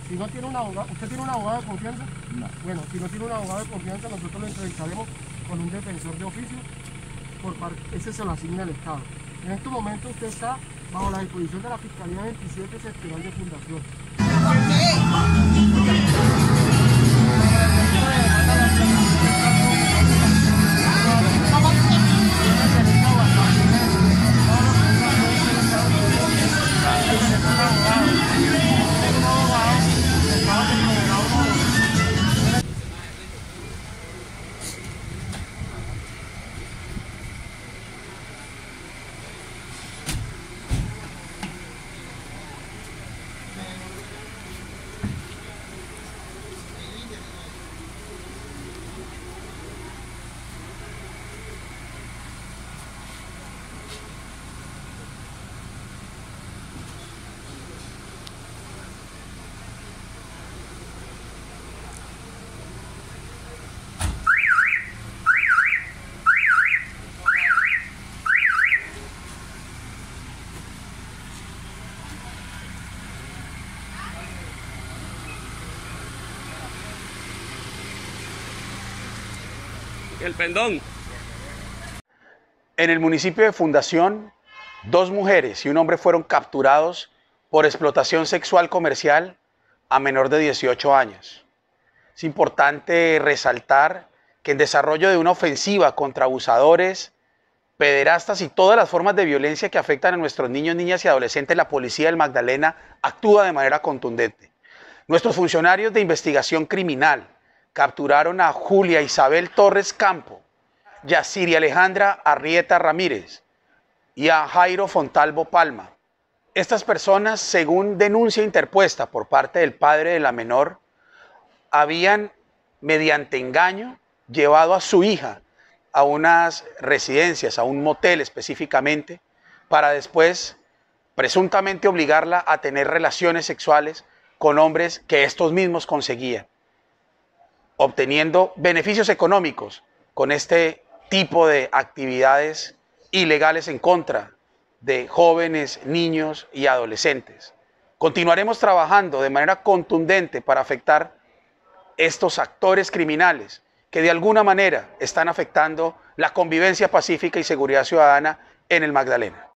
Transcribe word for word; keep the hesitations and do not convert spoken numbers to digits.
Si no tiene un abogado, ¿usted tiene un abogado de confianza? No. Bueno, si no tiene un abogado de confianza, nosotros lo entrevistaremos con un defensor de oficio, por parte, ese se lo asigna el Estado. En este momento usted está bajo la disposición de la Fiscalía veintisiete Seccional de Fundación. ¿Por qué? El pendón. En el municipio de Fundación, dos mujeres y un hombre fueron capturados por explotación sexual comercial a menor de dieciocho años. Es importante resaltar que en desarrollo de una ofensiva contra abusadores, pederastas y todas las formas de violencia que afectan a nuestros niños, niñas y adolescentes, la policía del Magdalena actúa de manera contundente. Nuestros funcionarios de investigación criminal capturaron a Julia Isabel Torres Campo, Yaciri Alejandra Arrieta Ramírez y a Jairo Fontalvo Palma. Estas personas, según denuncia interpuesta por parte del padre de la menor, habían, mediante engaño, llevado a su hija a unas residencias, a un motel específicamente, para después presuntamente obligarla a tener relaciones sexuales con hombres que estos mismos conseguían, obteniendo beneficios económicos con este tipo de actividades ilegales en contra de jóvenes, niños y adolescentes. Continuaremos trabajando de manera contundente para afectar estos actores criminales que de alguna manera están afectando la convivencia pacífica y seguridad ciudadana en el Magdalena.